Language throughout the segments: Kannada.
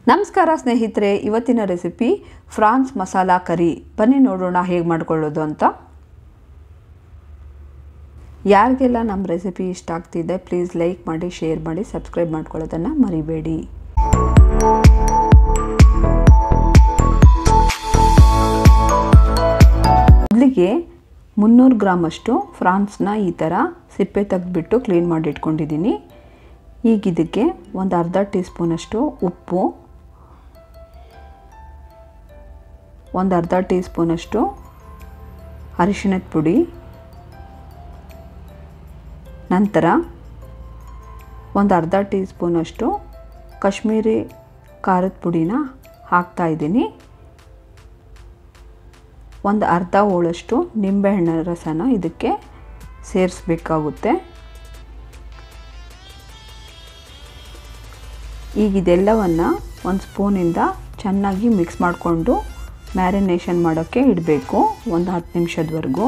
ನಮಸ್ಕಾರ ಸ್ನೇಹಿತರೆ, ಇವತ್ತಿನ ರೆಸಿಪಿ ಫ್ರಾನ್ಸ್ ಮಸಾಲಾ ಕರಿ. ಬನ್ನಿ ನೋಡೋಣ ಹೇಗೆ ಮಾಡ್ಕೊಳ್ಳೋದು ಅಂತ. ಯಾರಿಗೆಲ್ಲ ನಮ್ಮ ರೆಸಿಪಿ ಇಷ್ಟ ಆಗ್ತಿದೆ ಪ್ಲೀಸ್ ಲೈಕ್ ಮಾಡಿ, ಶೇರ್ ಮಾಡಿ, ಸಬ್ಸ್ಕ್ರೈಬ್ ಮಾಡ್ಕೊಳ್ಳೋದನ್ನು ಮರಿಬೇಡಿ. ಮೊದಲಿಗೆ 300 ಗ್ರಾಮ್ ಅಷ್ಟು ಫ್ರಾನ್ಸ್ನ ಈ ಥರ ಸಿಪ್ಪೆ ತೆಗೆದುಬಿಟ್ಟು ಕ್ಲೀನ್ ಮಾಡಿ ಇಟ್ಕೊಂಡಿದ್ದೀನಿ. ಈಗ ಇದಕ್ಕೆ ಒಂದು ಅರ್ಧ ಟೀ ಸ್ಪೂನಷ್ಟು ಉಪ್ಪು, ಒಂದು ಅರ್ಧ ಟೀ ಸ್ಪೂನಷ್ಟು ಅರಿಶಿಣದ ಪುಡಿ, ನಂತರ ಒಂದು ಅರ್ಧ ಟೀ ಸ್ಪೂನಷ್ಟು ಕಾಶ್ಮೀರಿ ಖಾರದ ಪುಡಿನ ಹಾಕ್ತಾಯಿದ್ದೀನಿ. ಒಂದು ಅರ್ಧ ಹೋಳಷ್ಟು ನಿಂಬೆಹಣ್ಣಿನ ರಸನ ಇದಕ್ಕೆ ಸೇರಿಸಬೇಕಾಗುತ್ತೆ. ಈಗ ಇದೆಲ್ಲವನ್ನು ಒಂದು ಸ್ಪೂನಿಂದ ಚೆನ್ನಾಗಿ ಮಿಕ್ಸ್ ಮಾಡಿಕೊಂಡು ಮ್ಯಾರಿನೇಷನ್ ಮಾಡೋಕ್ಕೆ ಇಡಬೇಕು ಒಂದು 10 ನಿಮಿಷದವರೆಗೂ.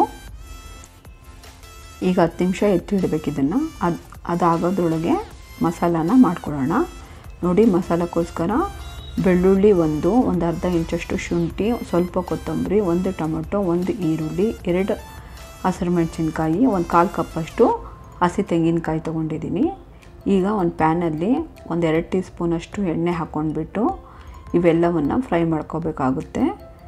ಈಗ 10 ನಿಮಿಷ ಎತ್ತಿಡಬೇಕು ಇದನ್ನು. ಅದಾಗೋದ್ರೊಳಗೆ ಮಸಾಲಾನ ಮಾಡ್ಕೊಳ್ಳೋಣ. ನೋಡಿ, ಮಸಾಲಕ್ಕೋಸ್ಕರ ಬೆಳ್ಳುಳ್ಳಿ ಒಂದು ಅರ್ಧ ಇಂಚಷ್ಟು ಶುಂಠಿ, ಸ್ವಲ್ಪ ಕೊತ್ತಂಬರಿ, 1 ಟೊಮೆಟೊ, 1 ಈರುಳ್ಳಿ, 2 ಹಸಿರು ಮೆಣಸಿನ್ಕಾಯಿ, 1/4 ಕಪ್ಪಷ್ಟು ಹಸಿ ತೆಂಗಿನಕಾಯಿ ತೊಗೊಂಡಿದ್ದೀನಿ. ಈಗ ಒಂದು ಪ್ಯಾನಲ್ಲಿ 2 ಟೀ ಸ್ಪೂನಷ್ಟು ಎಣ್ಣೆ ಹಾಕ್ಕೊಂಡ್ಬಿಟ್ಟು ಇವೆಲ್ಲವನ್ನು ಫ್ರೈ ಮಾಡ್ಕೋಬೇಕಾಗುತ್ತೆ.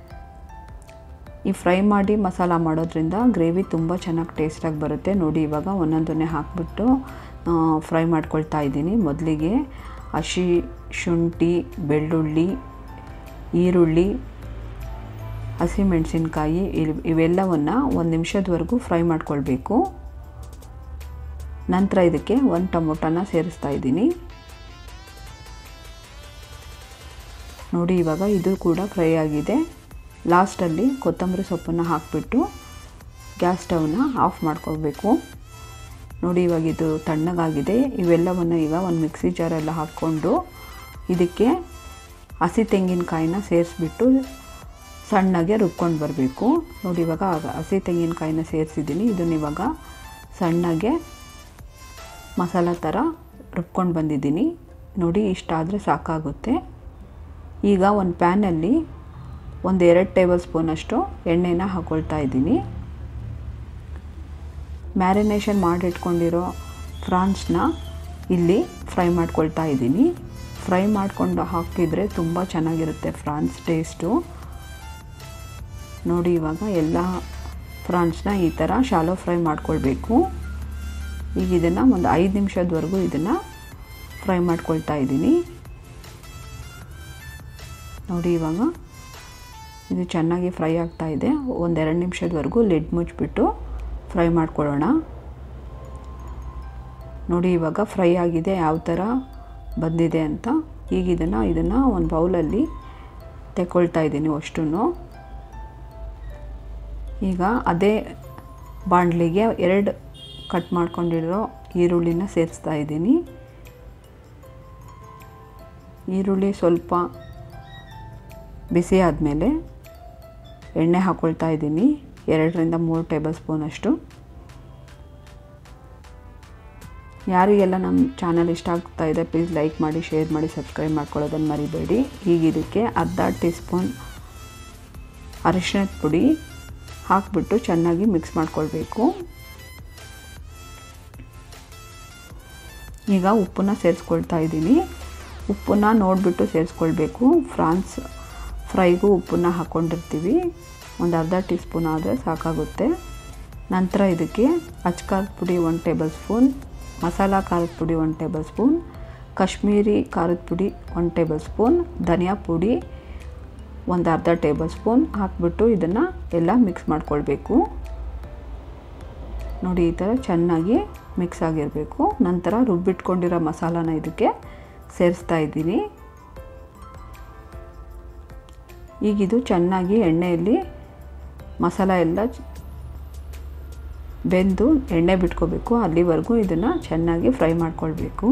ಈ ಫ್ರೈ ಮಾಡಿ ಮಸಾಲ ಮಾಡೋದ್ರಿಂದ ಗ್ರೇವಿ ತುಂಬ ಚೆನ್ನಾಗಿ ಟೇಸ್ಟಾಗಿ ಬರುತ್ತೆ. ನೋಡಿ, ಇವಾಗ ಒಂದೊಂದನ್ನೇ ಹಾಕಿಬಿಟ್ಟು ಫ್ರೈ ಮಾಡ್ಕೊಳ್ತಾ ಇದ್ದೀನಿ. ಮೊದಲಿಗೆ ಹಸಿ ಶುಂಠಿ, ಬೆಳ್ಳುಳ್ಳಿ, ಈರುಳ್ಳಿ, ಹಸಿ ಮೆಣಸಿನ್ಕಾಯಿ ಇವೆಲ್ಲವನ್ನು 1 ನಿಮಿಷದವರೆಗೂ ಫ್ರೈ ಮಾಡ್ಕೊಳ್ಬೇಕು. ನಂತರ ಇದಕ್ಕೆ 1 ಟೊಮೊಟೊನ ಸೇರಿಸ್ತಾ ಇದ್ದೀನಿ. ನೋಡಿ, ಇವಾಗ ಇದು ಕೂಡ ಫ್ರೈ ಆಗಿದೆ. ಲಾಸ್ಟಲ್ಲಿ ಕೊತ್ತಂಬರಿ ಸೊಪ್ಪನ್ನು ಹಾಕಿಬಿಟ್ಟು ಗ್ಯಾಸ್ ಸ್ಟವ್ನ ಆಫ್ ಮಾಡ್ಕೋಬೇಕು. ನೋಡಿ, ಇವಾಗ ಇದು ತಣ್ಣಗಾಗಿದೆ. ಇವೆಲ್ಲವನ್ನು ಈಗ ಒಂದು ಮಿಕ್ಸಿ ಜಾರೆಲ್ಲ ಹಾಕ್ಕೊಂಡು ಇದಕ್ಕೆ ಹಸಿ ತೆಂಗಿನಕಾಯಿನ ಸೇರಿಸ್ಬಿಟ್ಟು ಸಣ್ಣಗೆ ರುಬ್ಕೊಂಡು ಬರಬೇಕು. ನೋಡಿ, ಇವಾಗ ಹಸಿ ತೆಂಗಿನಕಾಯಿನ ಸೇರಿಸಿದ್ದೀನಿ. ಇದನ್ನು ಇವಾಗ ಸಣ್ಣಗೆ ಮಸಾಲ ಥರ ರುಬ್ಕೊಂಡು ಬಂದಿದ್ದೀನಿ. ನೋಡಿ, ಇಷ್ಟಾದರೆ ಸಾಕಾಗುತ್ತೆ. ಈಗ ಒಂದು ಪ್ಯಾನಲ್ಲಿ 2 ಟೇಬಲ್ ಸ್ಪೂನಷ್ಟು ಎಣ್ಣೆನ ಹಾಕ್ಕೊಳ್ತಾ ಇದ್ದೀನಿ. ಮ್ಯಾರಿನೇಷನ್ ಮಾಡಿಟ್ಕೊಂಡಿರೋ ಫ್ರಾನ್ಸ್ನ ಇಲ್ಲಿ ಫ್ರೈ ಮಾಡ್ಕೊಳ್ತಾ ಇದ್ದೀನಿ. ಫ್ರೈ ಮಾಡಿಕೊಂಡು ಹಾಕಿದರೆ ತುಂಬ ಚೆನ್ನಾಗಿರುತ್ತೆ ಫ್ರಾನ್ಸ್ ಟೇಸ್ಟು. ನೋಡಿ, ಇವಾಗ ಎಲ್ಲ ಫ್ರಾನ್ಸ್ನ ಈ ಥರ ಶಾಲೋ ಫ್ರೈ ಮಾಡ್ಕೊಳ್ಬೇಕು. ಈಗ ಇದನ್ನು ಒಂದು 5 ನಿಮಿಷದವರೆಗೂ ಇದನ್ನು ಫ್ರೈ ಮಾಡ್ಕೊಳ್ತಾ ಇದ್ದೀನಿ. ನೋಡಿ, ಇವಾಗ ಇದು ಚೆನ್ನಾಗಿ ಫ್ರೈ ಆಗ್ತಾ ಇದೆ. 1-2 ನಿಮಿಷದವರೆಗೂ ಲಿಡ್ ಮುಚ್ಚಿಬಿಟ್ಟು ಫ್ರೈ ಮಾಡ್ಕೊಳ್ಳೋಣ. ನೋಡಿ, ಇವಾಗ ಫ್ರೈ ಆಗಿದೆ, ಯಾವ ಥರ ಬಂದಿದೆ ಅಂತ. ಈಗ ಇದನ್ನು ಒಂದು ಬೌಲಲ್ಲಿ ತೆಕ್ಕೊಳ್ತಾ ಇದ್ದೀನಿ ಅಷ್ಟೂ. ಈಗ ಅದೇ ಬಾಣಲಿಗೆ 2 ಕಟ್ ಮಾಡ್ಕೊಂಡಿರೋ ಈರುಳ್ಳಿನ ಸೇರಿಸ್ತಾ ಇದ್ದೀನಿ. ಈರುಳ್ಳಿ ಸ್ವಲ್ಪ ಬಿಸಿ ಆದಮೇಲೆ ಎಣ್ಣೆ ಹಾಕ್ಕೊಳ್ತಾ ಇದ್ದೀನಿ. 2-3 ಟೇಬಲ್ ಸ್ಪೂನಷ್ಟು. ಯಾರಿಗೆಲ್ಲ ನಮ್ಮ ಚಾನಲ್ ಇಷ್ಟ ಆಗ್ತಾ ಇದೆ ಪ್ಲೀಸ್ ಲೈಕ್ ಮಾಡಿ, ಶೇರ್ ಮಾಡಿ, ಸಬ್ಸ್ಕ್ರೈಬ್ ಮಾಡ್ಕೊಳ್ಳೋದನ್ನು ಮರಿಬೇಡಿ. ಈಗ ಇದಕ್ಕೆ ಅರ್ಧ ಟೀ ಸ್ಪೂನ್ ಅರಿಶಿಣದ ಪುಡಿ ಹಾಕಿಬಿಟ್ಟು ಚೆನ್ನಾಗಿ ಮಿಕ್ಸ್ ಮಾಡ್ಕೊಳ್ಬೇಕು. ಈಗ ಉಪ್ಪನ್ನ ಸೇರಿಸ್ಕೊಳ್ತಾ ಇದ್ದೀನಿ. ಉಪ್ಪನ್ನ ನೋಡಿಬಿಟ್ಟು ಸೇರಿಸ್ಕೊಳ್ಬೇಕು. ಫ್ರಾನ್ಸ್ ಫ್ರೈಗೂ ಉಪ್ಪನ್ನ ಹಾಕ್ಕೊಂಡಿರ್ತೀವಿ. ಒಂದು ಅರ್ಧ ಟೀ ಸ್ಪೂನ್ ಆದರೆ ಸಾಕಾಗುತ್ತೆ. ನಂತರ ಇದಕ್ಕೆ ಅಚ್ಕಾರದ ಪುಡಿ 1 ಟೇಬಲ್ ಸ್ಪೂನ್, ಮಸಾಲ ಖಾರದ ಪುಡಿ 1 ಟೇಬಲ್ ಸ್ಪೂನ್, ಕಾಶ್ಮೀರಿ ಖಾರದ ಪುಡಿ 1 ಟೇಬಲ್ ಸ್ಪೂನ್, ಧನಿಯಾ ಪುಡಿ ಒಂದು ಅರ್ಧ ಟೇಬಲ್ ಸ್ಪೂನ್ ಹಾಕಿಬಿಟ್ಟು ಇದನ್ನು ಎಲ್ಲ ಮಿಕ್ಸ್ ಮಾಡ್ಕೊಳ್ಬೇಕು. ನೋಡಿ, ಈ ಥರ ಚೆನ್ನಾಗಿ ಮಿಕ್ಸ್ ಆಗಿರಬೇಕು. ನಂತರ ರುಬ್ಬಿಟ್ಕೊಂಡಿರೋ ಮಸಾಲಾನ ಇದಕ್ಕೆ ಸೇರಿಸ್ತಾ ಇದ್ದೀನಿ. ಈಗ ಇದು ಚೆನ್ನಾಗಿ ಎಣ್ಣೆಯಲ್ಲಿ ಮಸಾಲ ಎಲ್ಲ ಬೆಂದು ಎಣ್ಣೆ ಬಿಟ್ಕೋಬೇಕು. ಅಲ್ಲಿವರೆಗೂ ಇದನ್ನು ಚೆನ್ನಾಗಿ ಫ್ರೈ ಮಾಡ್ಕೊಳ್ಬೇಕು.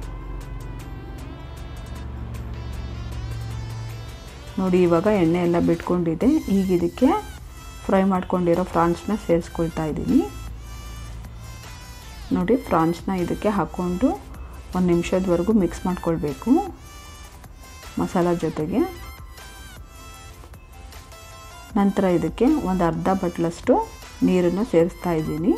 ನೋಡಿ, ಇವಾಗ ಎಣ್ಣೆ ಎಲ್ಲ ಬಿಟ್ಕೊಂಡಿದೆ. ಈಗ ಇದಕ್ಕೆ ಫ್ರೈ ಮಾಡ್ಕೊಂಡಿರೋ ಫ್ರಾನ್ಸ್ನ ಸೇರಿಸ್ಕೊಳ್ತಾ ಇದ್ದೀನಿ. ನೋಡಿ, ಫ್ರಾನ್ಸ್ನ ಇದಕ್ಕೆ ಹಾಕ್ಕೊಂಡು 1 ನಿಮಿಷದವರೆಗೂ ಮಿಕ್ಸ್ ಮಾಡ್ಕೊಳ್ಬೇಕು. ಮಸಾಲ ಜೊತೆಗೆ. ನಂತರ ಇದಕ್ಕೆ ಒಂದು ಅರ್ಧ ಬಟ್ಲಷ್ಟು ನೀರನ್ನು ಸೇರಿಸ್ತಾ ಇದ್ದೀನಿ.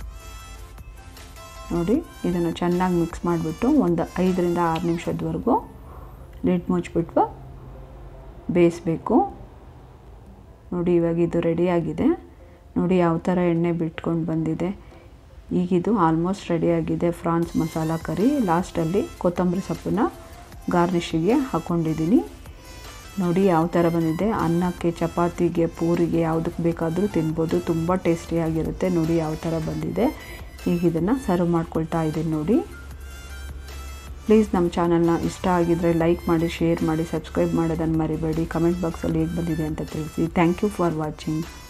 ನೋಡಿ, ಇದನ್ನು ಚೆನ್ನಾಗಿ ಮಿಕ್ಸ್ ಮಾಡಿಬಿಟ್ಟು ಒಂದು 5 ರಿಂದ 6 ನಿಮಿಷದವರೆಗೂ ಲಿಡ್ ಮುಚ್ಚಿಬಿಟ್ಟು ಬೇಯಿಸಬೇಕು. ನೋಡಿ, ಇವಾಗ ಇದು ರೆಡಿಯಾಗಿದೆ. ನೋಡಿ ಯಾವ ಥರ ಎಣ್ಣೆ ಬಿಟ್ಕೊಂಡು ಬಂದಿದೆ. ಈಗಿದು ಆಲ್ಮೋಸ್ಟ್ ರೆಡಿಯಾಗಿದೆ ಫ್ರಾನ್ಸ್ ಮಸಾಲ ಕರಿ. ಲಾಸ್ಟಲ್ಲಿ ಕೊತ್ತಂಬರಿ ಸೊಪ್ಪನ್ನ ಗಾರ್ನಿಷಿಗೆ ಹಾಕ್ಕೊಂಡಿದ್ದೀನಿ. ನೋಡಿ ಯಾವ ಥರ ಬಂದಿದೆ. ಅನ್ನಕ್ಕೆ, ಚಪಾತಿಗೆ, ಪೂರಿಗೆ ಯಾವುದಕ್ಕೆ ಬೇಕಾದರೂ ತಿನ್ಬೋದು. ತುಂಬ ಟೇಸ್ಟಿಯಾಗಿರುತ್ತೆ. ನೋಡಿ ಯಾವ ಥರ ಬಂದಿದೆ. ಈಗ ಇದನ್ನು ಸರ್ವ್ ಮಾಡ್ಕೊಳ್ತಾ ಇದ್ದೀನಿ. ನೋಡಿ, ಪ್ಲೀಸ್ ನಮ್ಮ ಚಾನಲ್ನ ಇಷ್ಟ ಆಗಿದ್ದರೆ ಲೈಕ್ ಮಾಡಿ, ಶೇರ್ ಮಾಡಿ, ಸಬ್ಸ್ಕ್ರೈಬ್ ಮಾಡೋದನ್ನು ಮರಿಬೇಡಿ. ಕಮೆಂಟ್ ಬಾಕ್ಸಲ್ಲಿ ಹೇಗೆ ಬಂದಿದೆ ಅಂತ ತಿಳಿಸಿ. Thank you for watching.